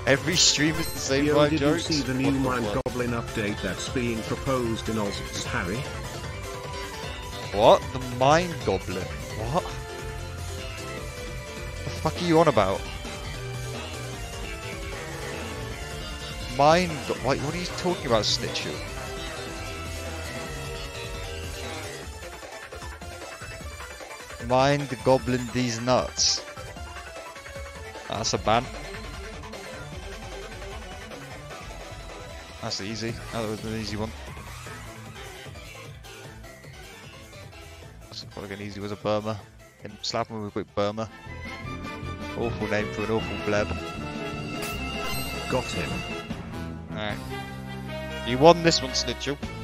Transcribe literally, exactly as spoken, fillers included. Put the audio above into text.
Every stream is the same Yo, five did jokes. you see the new What the Mind fuck? Goblin update that's being proposed in Oz, Harry? What? The Mind Goblin? What? The fuck are you on about? Mind Go- what, what are you talking about, Snitchu? Mind the Goblin these nuts. That's a ban. That's easy. That was an easy one. That's quite like an easy was a Burma. And slap him with a quick Burma. Awful name for an awful bleb. Got him. Alright. You won this one, Snitchu.